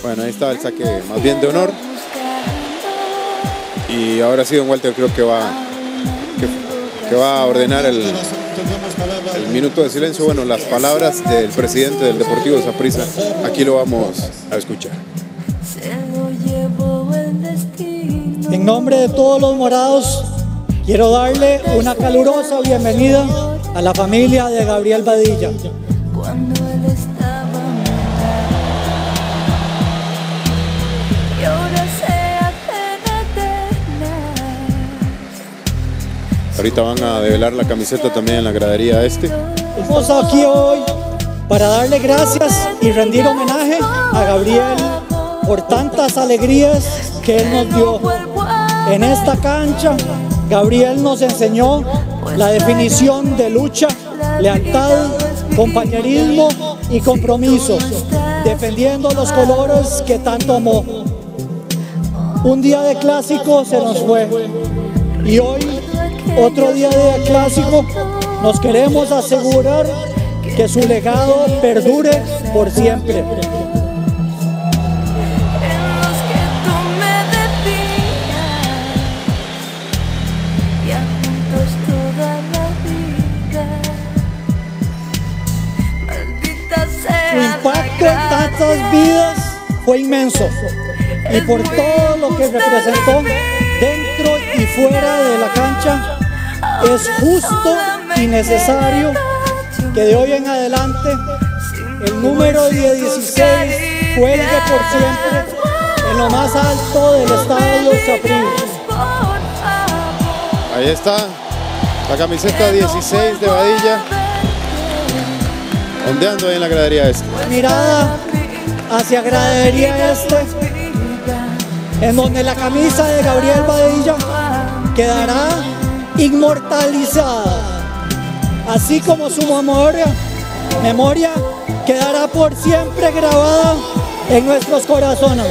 Bueno, ahí estaba el saque más bien de honor. Y ahora sí, don Walter, creo que va a ordenar el minuto de silencio. Bueno, las palabras del presidente del Deportivo Saprissa, aquí lo vamos a escuchar. En nombre de todos los morados, quiero darle una calurosa bienvenida a la familia de Gabriel Badilla. Ahorita van a develar la camiseta también en la gradería este. Estamos aquí hoy para darle gracias y rendir homenaje a Gabriel por tantas alegrías que él nos dio. En esta cancha, Gabriel nos enseñó la definición de lucha, lealtad, compañerismo y compromiso, defendiendo los colores que tanto amó. Un día de clásico se nos fue y hoy, otro día de clásico, nos queremos asegurar que su legado perdure por siempre. Su impacto en tantas vidas fue inmenso y por todo lo que representó dentro y fuera de la cancha, es justo y necesario que de hoy en adelante el número 16 cuelgue por siempre en lo más alto del estadio Saprissa. Ahí está la camiseta 16 de Badilla, ondeando ahí en la gradería este. Mirada hacia gradería este, en donde la camisa de Gabriel Badilla quedará inmortalizada, así como su memoria quedará por siempre grabada en nuestros corazones.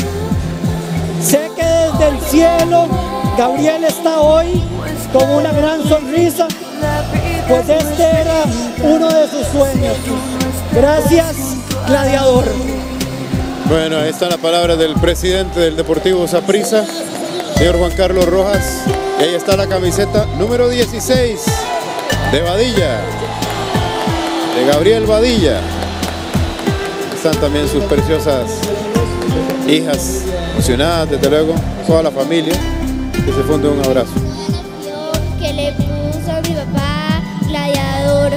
Sé que desde el cielo Gabriel está hoy con una gran sonrisa, pues este era uno de sus sueños. Gracias, gladiador. Bueno, ahí está la palabra del presidente del Deportivo Saprissa, señor Juan Carlos Rojas. Y ahí está la camiseta número 16 de Badilla, de Gabriel Badilla. Están también sus preciosas hijas emocionadas, desde luego, toda la familia, que se funde un abrazo. Que le puso a mi papá gladiador.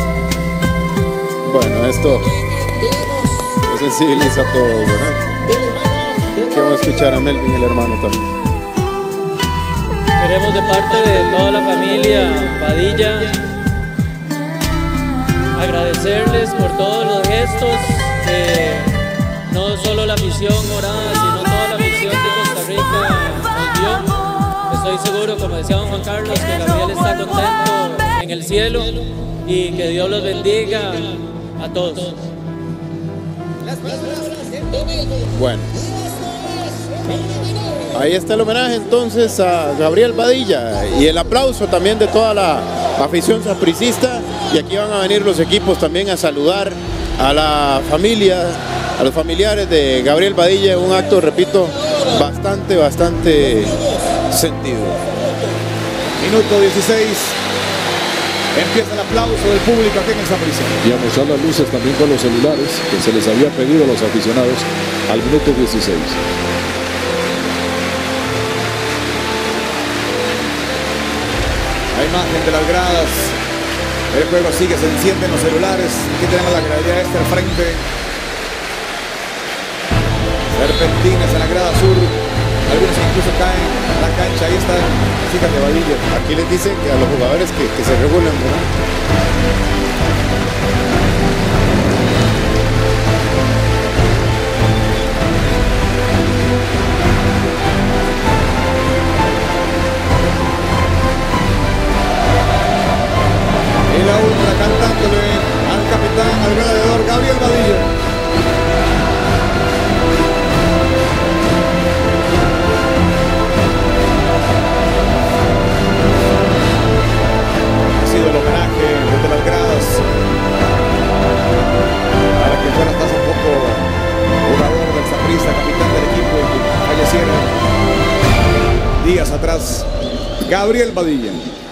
Bueno, esto lo sensibiliza a todos, ¿verdad? Que vamos a escuchar a Melvin, el hermano también. Queremos de parte de toda la familia Badilla agradecerles por todos los gestos que no solo la misión morada, sino toda la misión de Costa Rica nos dio. Estoy seguro, como decía don Juan Carlos, que Gabriel está contento en el cielo y que Dios los bendiga a todos. Bueno, ahí está el homenaje entonces a Gabriel Badilla y el aplauso también de toda la afición sapricista, y aquí van a venir los equipos también a saludar a la familia, a los familiares de Gabriel Badilla, un acto, repito, bastante sentido. Minuto 16, empieza el aplauso del público aquí en el Saprissa. Y a mostrar las luces también con los celulares que se les había pedido a los aficionados al minuto 16. La imagen de las gradas, el juego sigue, se encienden los celulares. Aquí tenemos la gradería este al frente. Serpentines en la grada sur, algunos incluso caen en la cancha. Ahí están las hijas de Badilla. Aquí les dicen que a los jugadores que se regulen, ¿verdad? Y la ultra cantándole al capitán, al gladiador Gabriel Badilla. Ha sido el homenaje desde las gradas días atrás, Gabriel Badilla.